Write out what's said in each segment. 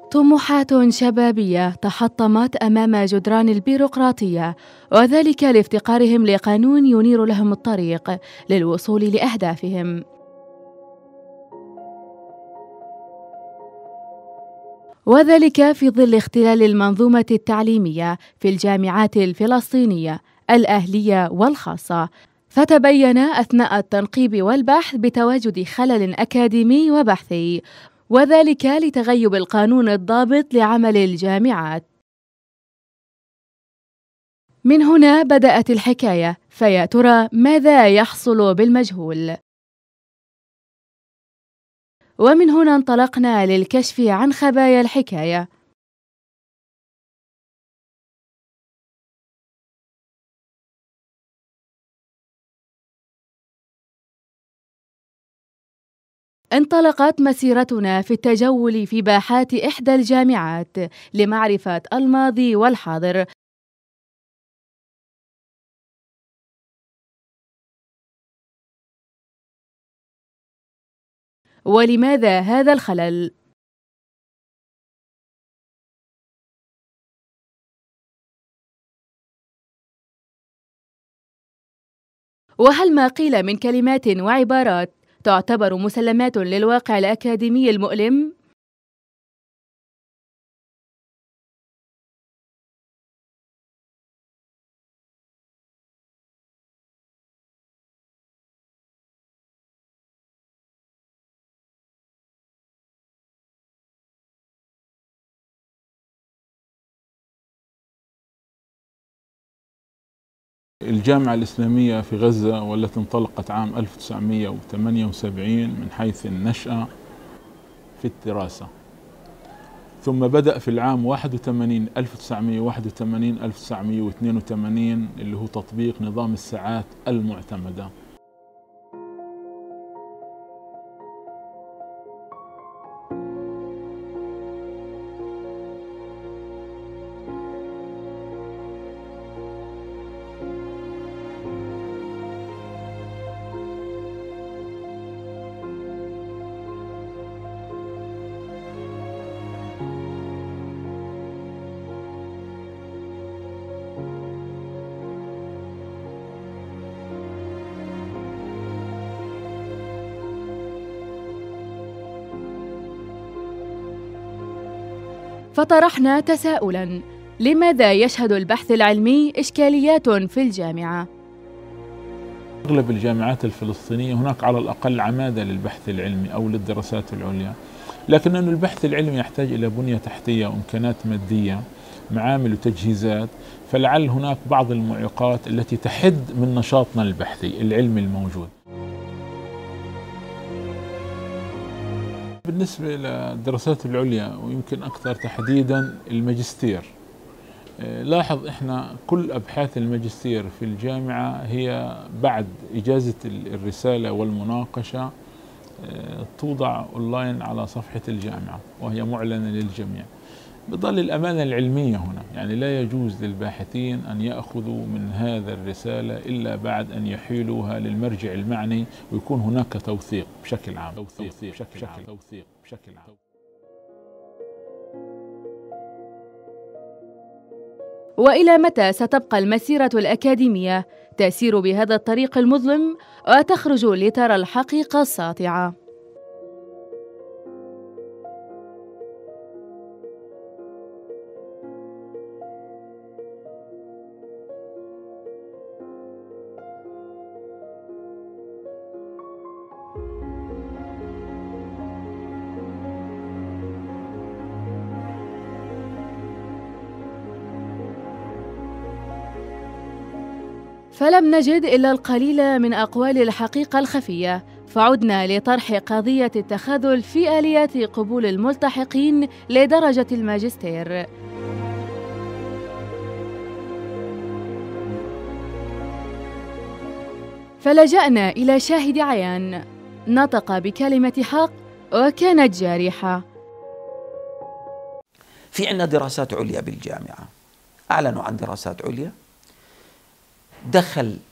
طموحات شبابية تحطمت أمام جدران البيروقراطية، وذلك لافتقارهم لقانون ينير لهم الطريق للوصول لأهدافهم. وذلك في ظل اختلال المنظومة التعليمية في الجامعات الفلسطينية الأهلية والخاصة، فتبين أثناء التنقيب والبحث بتواجد خلل أكاديمي وبحثي، وذلك لتغيب القانون الضابط لعمل الجامعات. من هنا بدأت الحكاية، فيا ترى ماذا يحصل بالمجهول؟ ومن هنا انطلقنا للكشف عن خبايا الحكاية. انطلقت مسيرتنا في التجول في باحات إحدى الجامعات لمعرفة الماضي والحاضر. ولماذا هذا الخلل؟ وهل ما قيل من كلمات وعبارات تعتبر مسلمات للواقع الأكاديمي المؤلم؟ الجامعة الإسلامية في غزة والتي انطلقت عام 1978 من حيث النشأة في الدراسة، ثم بدأ في العام 81 1981 1982 اللي هو تطبيق نظام الساعات المعتمدة. فطرحنا تساؤلاً: لماذا يشهد البحث العلمي إشكاليات في الجامعة؟ أغلب الجامعات الفلسطينية هناك على الأقل عمادة للبحث العلمي أو للدراسات العليا، لكن أن البحث العلمي يحتاج إلى بنية تحتية وإمكانات مادية، معامل وتجهيزات، فلعل هناك بعض المعوقات التي تحد من نشاطنا البحثي العلمي الموجود. بالنسبة للدراسات العليا ويمكن أكثر تحديدا الماجستير، لاحظ إحنا كل أبحاث الماجستير في الجامعة هي بعد إجازة الرسالة والمناقشة توضع أونلاين على صفحة الجامعة وهي معلنة للجميع. بظل الأمانة العلمية هنا، يعني لا يجوز للباحثين أن يأخذوا من هذا الرسالة إلا بعد أن يحيلوها للمرجع المعني ويكون هناك توثيق بشكل عام. وإلى متى ستبقى المسيرة الأكاديمية تسير بهذا الطريق المظلم وتخرج لترى الحقيقة الساطعة؟ فلم نجد إلا القليل من أقوال الحقيقة الخفية، فعدنا لطرح قضية التخاذل في آليات قبول الملتحقين لدرجة الماجستير. فلجأنا إلى شاهد عيان نطق بكلمة حق وكانت جارحة. في عندنا دراسات عليا بالجامعة، أعلنوا عن دراسات عليا، دخل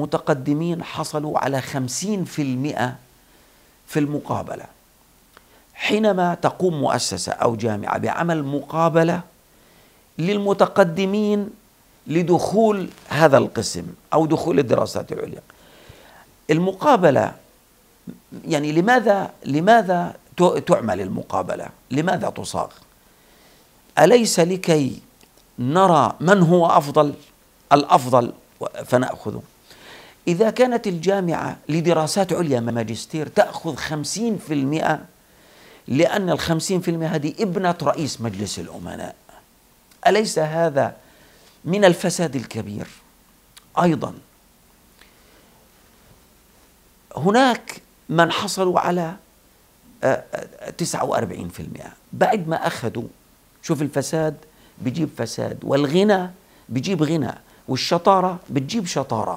متقدمين حصلوا على 50% في المقابلة، حينما تقوم مؤسسة أو جامعة بعمل مقابلة للمتقدمين لدخول هذا القسم أو دخول الدراسات العليا، المقابلة يعني لماذا تعمل المقابلة؟ لماذا تصاغ؟ أليس لكي نرى من هو الأفضل فنأخذه؟ إذا كانت الجامعة لدراسات عليا ماجستير تأخذ 50%، لأن 50% هذه ابنة رئيس مجلس الأمناء، أليس هذا من الفساد الكبير؟ أيضا هناك من حصلوا على 49%، بعد ما أخذوا، شوف الفساد بيجيب فساد، والغنى بيجيب غنى، والشطارة بتجيب شطارة.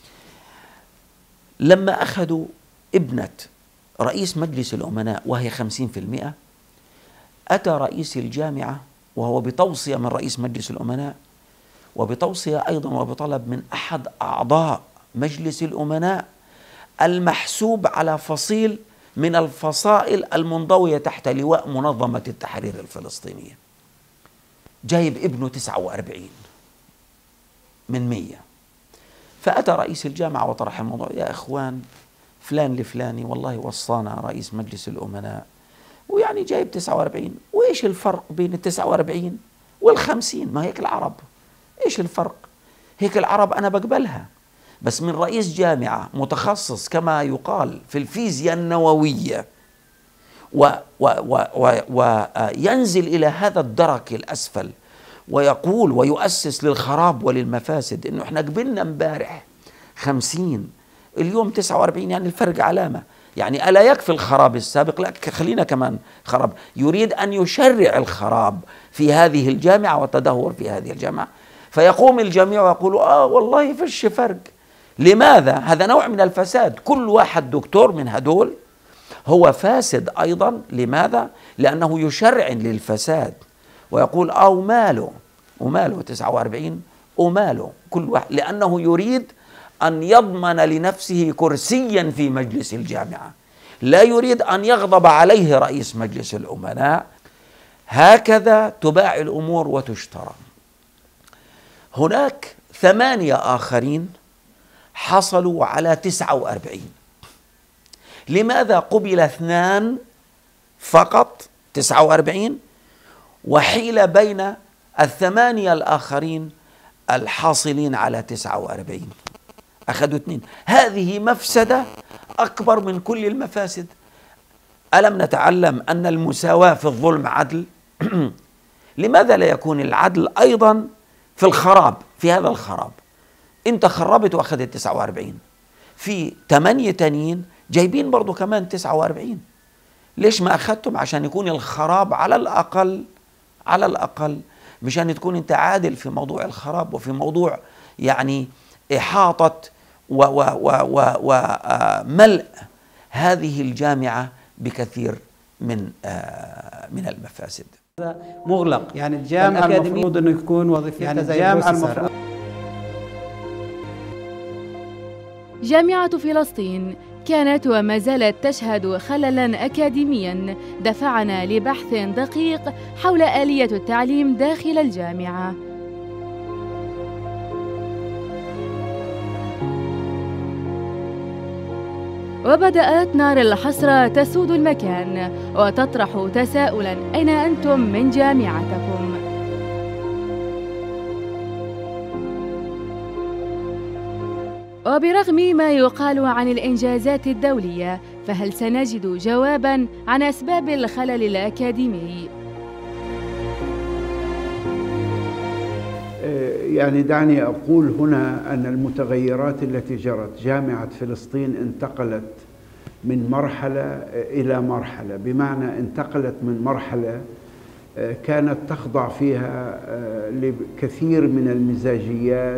لما أخذوا ابنة رئيس مجلس الأمناء وهي 50%، أتى رئيس الجامعة وهو بتوصية من رئيس مجلس الأمناء، وبتوصية أيضا وبطلب من أحد أعضاء مجلس الأمناء المحسوب على فصيل من الفصائل المنضوية تحت لواء منظمة التحرير الفلسطينية، جايب ابنه 49 من 100. فأتى رئيس الجامعة وطرح الموضوع: يا إخوان، فلان لفلاني والله وصانا رئيس مجلس الأمناء ويعني جايب 49، وإيش الفرق بين 49 وال50؟ ما هيك العرب، إيش الفرق؟ هيك العرب أنا بقبلها، بس من رئيس جامعة متخصص كما يقال في الفيزياء النووية وينزل إلى هذا الدرك الأسفل ويقول ويؤسس للخراب وللمفاسد إنه إحنا قبلنا امبارح 50 اليوم 49، يعني الفرق علامة، يعني ألا يكفي الخراب السابق؟ لا، خلينا كمان خراب. يريد أن يشرع الخراب في هذه الجامعة والتدهور في هذه الجامعة، فيقوم الجميع ويقول والله فيش فرق. لماذا؟ هذا نوع من الفساد. كل واحد دكتور من هدول هو فاسد أيضا. لماذا؟ لأنه يشرع للفساد ويقول وماله 49 وماله كل واحد، لأنه يريد أن يضمن لنفسه كرسيا في مجلس الجامعة، لا يريد أن يغضب عليه رئيس مجلس الأمناء. هكذا تباع الأمور وتشترى. هناك 8 آخرين حصلوا على 49. لماذا قبل 2 فقط 49 وحيل بين 8 الآخرين الحاصلين على 49؟ أخذوا 2. هذه مفسدة أكبر من كل المفاسد. ألم نتعلم أن المساواة في الظلم عدل؟ لماذا لا يكون العدل أيضا في الخراب؟ في هذا الخراب أنت خربت وأخذت 49، في 8 تانيين جايبين برضو كمان 49. ليش ما أخذتم؟ عشان يكون الخراب على الأقل مشان تكون أنت عادل في موضوع الخراب وفي موضوع يعني إحاطة وملء هذه الجامعة بكثير من المفاسد. مغلق، يعني الجامعة المفروض أنه يكون وظيفتها يعني زي الجامعة جامعة فلسطين كانت وما زالت تشهد خللاً أكاديمياً دفعنا لبحث دقيق حول آلية التعليم داخل الجامعة. وبدأت نار الحسرة تسود المكان وتطرح تساؤلاً: أين أنتم من جامعتكم؟ وبرغم ما يقال عن الإنجازات الدولية، فهل سنجد جواباً عن أسباب الخلل الأكاديمي؟ يعني دعني أقول هنا أن المتغيرات التي جرت، جامعة فلسطين انتقلت من مرحلة إلى مرحلة، بمعنى انتقلت من مرحلة كانت تخضع فيها لكثير من المزاجيات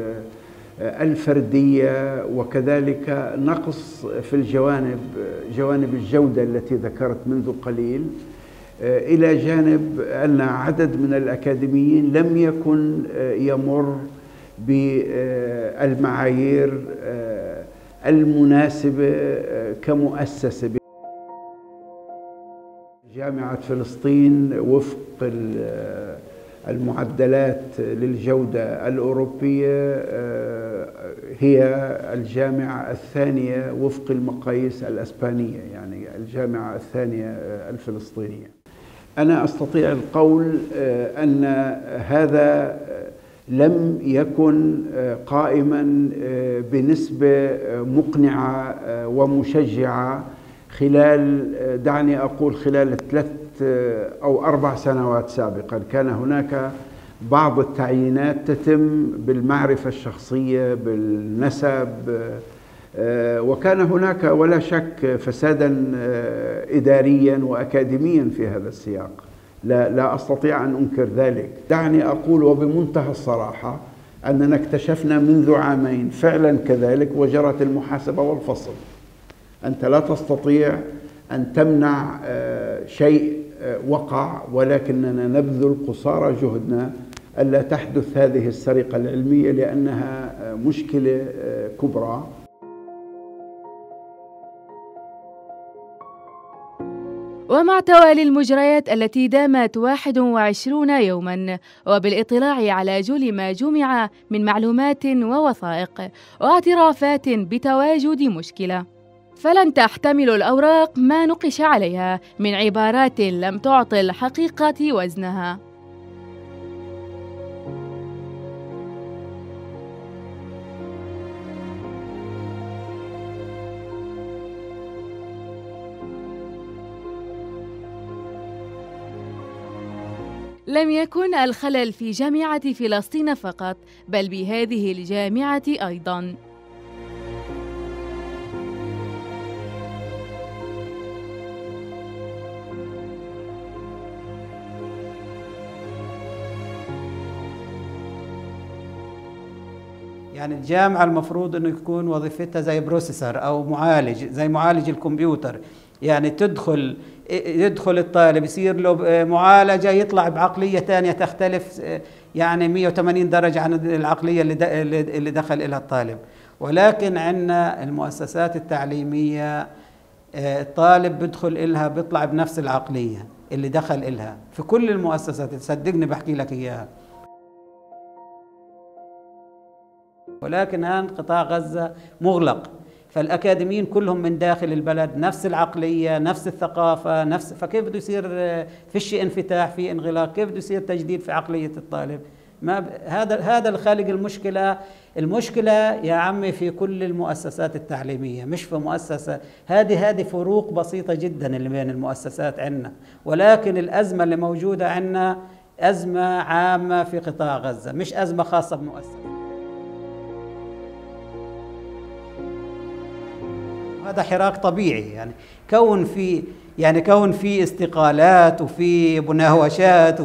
الفردية، وكذلك نقص في جوانب الجودة التي ذكرت منذ قليل، إلى جانب أن عدد من الأكاديميين لم يكن يمر بالمعايير المناسبة كمؤسسة. جامعة فلسطين وفق المعدلات للجودة الأوروبية هي الجامعة الثانية وفق المقاييس الأسبانية، يعني الجامعة الثانية الفلسطينية. أنا أستطيع القول أن هذا لم يكن قائما بنسبة مقنعة ومشجعة خلال، دعني أقول، خلال 3 أو 4 سنوات سابقا. كان هناك بعض التعيينات تتم بالمعرفة الشخصية بالنسب، وكان هناك ولا شك فسادا إداريا وأكاديميا في هذا السياق، لا أستطيع أن أنكر ذلك. دعني أقول وبمنتهى الصراحة أننا اكتشفنا منذ عامين فعلا كذلك، وجرت المحاسبة والفصل. أنت لا تستطيع أن تمنع شيء وقع، ولكننا نبذل قصارى جهدنا ألا تحدث هذه السرقة العلمية لأنها مشكلة كبرى. ومع توالي المجريات التي دامت 21 يوماً، وبالاطلاع على جل ما جمع من معلومات ووثائق واعترافات بتواجد مشكلة، فلن تحتمل الأوراق ما نقش عليها من عبارات لم تعطي الحقيقة وزنها. لم يكن الخلل في جامعة فلسطين فقط، بل بهذه الجامعة أيضاً. يعني الجامعة المفروض أنه يكون وظيفتها زي بروسيسور أو معالج، زي معالج الكمبيوتر، يعني يدخل الطالب يصير له معالجة يطلع بعقلية ثانية تختلف يعني 180 درجة عن العقلية اللي دخل إلها الطالب. ولكن عندنا المؤسسات التعليمية الطالب بدخل إلها بيطلع بنفس العقلية اللي دخل إلها في كل المؤسسات، صدقني بحكي لك إياها. ولكن الآن قطاع غزة مغلق، فالأكاديميين كلهم من داخل البلد نفس العقلية نفس الثقافة فكيف بده يصير فيش انفتاح في انغلاق؟ كيف بده يصير تجديد في عقلية الطالب؟ هذا اللي خالق المشكلة يا عمي في كل المؤسسات التعليمية، مش في مؤسسة. هذه فروق بسيطة جدا اللي بين المؤسسات عندنا، ولكن الأزمة اللي موجودة عندنا أزمة عامة في قطاع غزة، مش أزمة خاصة بمؤسسة. هذا حراك طبيعي، يعني كون في استقالات وفي مناوشات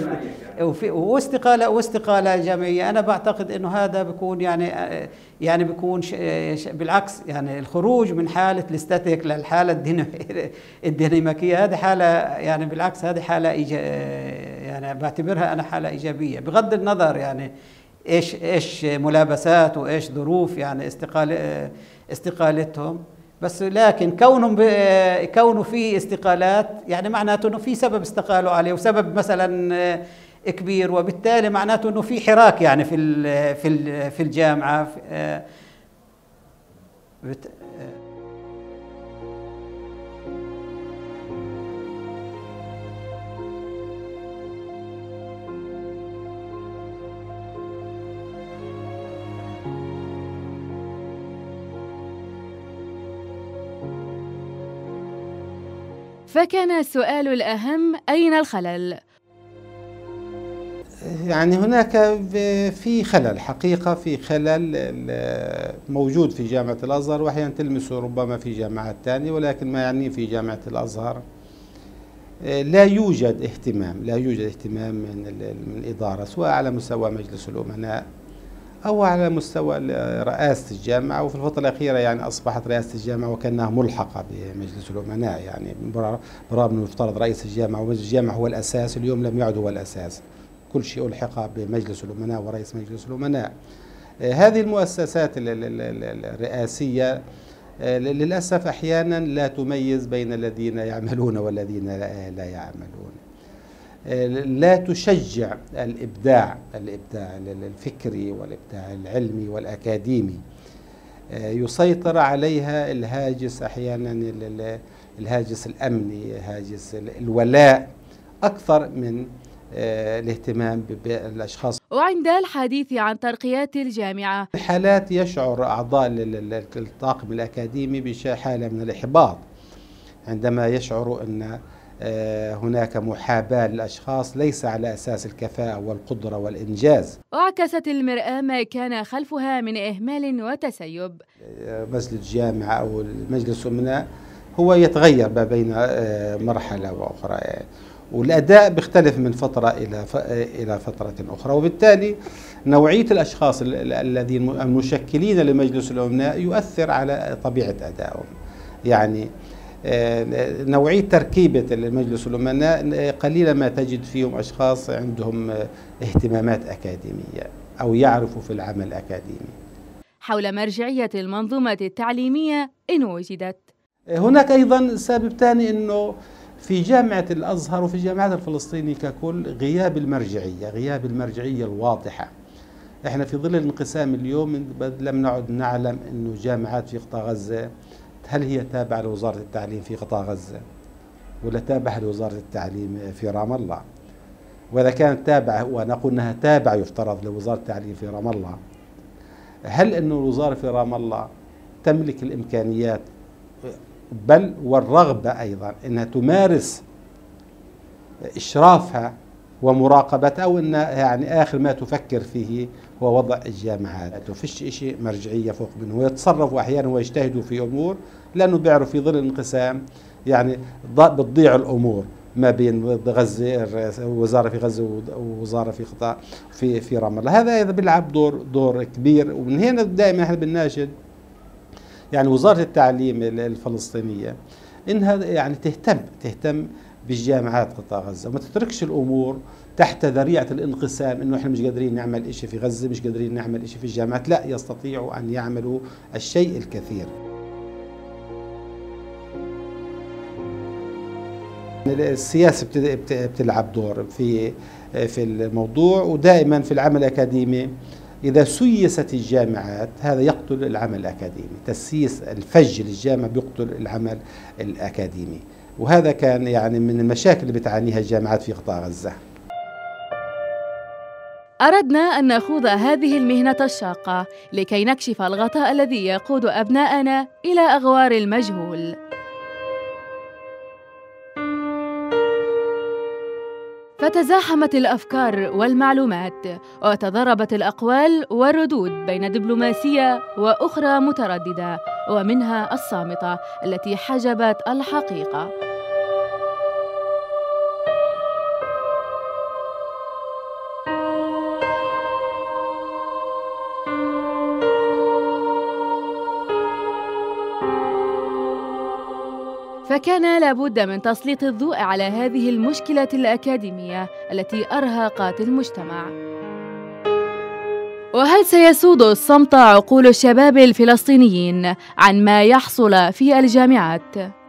واستقالة جماعية. أنا بعتقد إنه هذا بيكون يعني بيكون بالعكس، يعني الخروج من حالة الاستاتيك للحالة الديناميكية هذه حالة، يعني بالعكس هذه حالة يعني بعتبرها أنا حالة إيجابية، بغض النظر يعني إيش ملابسات وإيش ظروف يعني استقالتهم. بس لكن كونه في استقالات يعني معناته انه في سبب استقالوا عليه وسبب مثلا كبير، وبالتالي معناته انه في حراك يعني في الجامعه. فكان السؤال الأهم: أين الخلل؟ يعني هناك في خلل، حقيقة في خلل موجود في جامعة الأزهر، وأحيانا تلمسه ربما في جامعات ثانية، ولكن ما يعني في جامعة الأزهر لا يوجد اهتمام من الإدارة، سواء على مستوى مجلس الأمناء أو على مستوى رئاسة الجامعة. وفي الفترة الأخيرة يعني أصبحت رئاسة الجامعة وكأنها ملحقة بمجلس الأمناء، يعني برغم أنه يفترض رئيس الجامعة ومجلس الجامعة هو الأساس، اليوم لم يعد هو الأساس، كل شيء ألحق بمجلس الأمناء ورئيس مجلس الأمناء. هذه المؤسسات الرئاسية للأسف أحيانا لا تميز بين الذين يعملون والذين لا يعملون. لا تشجع الإبداع الفكري والإبداع العلمي والأكاديمي. يسيطر عليها الهاجس أحيانا، الهاجس الأمني، هاجس الولاء، أكثر من الاهتمام بالأشخاص. وعند الحديث عن ترقيات الجامعة، حالات يشعر أعضاء الطاقم الأكاديمي بحالة من الإحباط عندما يشعروا أن هناك محاباة للأشخاص ليس على أساس الكفاءة والقدرة والإنجاز. وعكست المرآة ما كان خلفها من إهمال وتسيب. مجلس الجامعة أو مجلس الأمناء هو يتغير ما بين مرحلة وأخرى، والأداء بيختلف من فترة إلى فترة أخرى، وبالتالي نوعية الأشخاص الذين المشكلين لمجلس الأمناء يؤثر على طبيعة أدائهم. يعني نوعية تركيبة المجلس الأمناء قليلا ما تجد فيهم أشخاص عندهم اهتمامات أكاديمية أو يعرفوا في العمل الأكاديمي. حول مرجعية المنظومة التعليمية إن وجدت. هناك أيضا سبب ثاني، أنه في جامعة الأزهر وفي الجامعات الفلسطينية ككل غياب المرجعية الواضحة. احنا في ظل الانقسام اليوم لم نعد نعلم أنه جامعات في قطاع غزة هل هي تابعة لوزارة التعليم في قطاع غزة ولا تابعة لوزارة التعليم في رام الله؟ وإذا كانت تابعة، ونقول أنها تابعة يفترض لوزارة التعليم في رام الله، هل أن الوزارة في رام الله تملك الإمكانيات بل والرغبة أيضا أنها تمارس إشرافها ومراقبتها، أو أن يعني آخر ما تفكر فيه هو وضع الجامعات وفيش شيء مرجعية فوق منه، ويتصرفوا أحيانا ويجتهدوا في أمور لأنه بيعرفوا في ظل الانقسام يعني بتضيع الأمور ما بين غزة، وزارة في غزة ووزارة في قطاع في رام الله. هذا بيلعب دور كبير، ومن هنا دائما احنا بنناشد يعني وزارة التعليم الفلسطينية إنها يعني تهتم بالجامعات قطاع غزة، وما تتركش الأمور تحت ذريعة الانقسام، إنه إحنا مش قادرين نعمل إشي في غزة، مش قادرين نعمل إشي في الجامعات. لا، يستطيعوا أن يعملوا الشيء الكثير. السياسة بتلعب دور في الموضوع، ودائما في العمل الأكاديمي إذا سيست الجامعات هذا يقتل العمل الأكاديمي. تسييس الفج للجامعة بيقتل العمل الأكاديمي، وهذا كان يعني من المشاكل اللي بتعانيها الجامعات في قطاع غزة. أردنا أن نخوض هذه المهنة الشاقة لكي نكشف الغطاء الذي يقود أبناءنا إلى أغوار المجهول. فتزاحمت الأفكار والمعلومات، وتضاربت الأقوال والردود بين دبلوماسية وأخرى مترددة، ومنها الصامتة التي حجبت الحقيقة. فكان لابد من تسليط الضوء على هذه المشكلة الأكاديمية التي أرهقت المجتمع. وهل سيسود الصمت عقول الشباب الفلسطينيين عن ما يحصل في الجامعات؟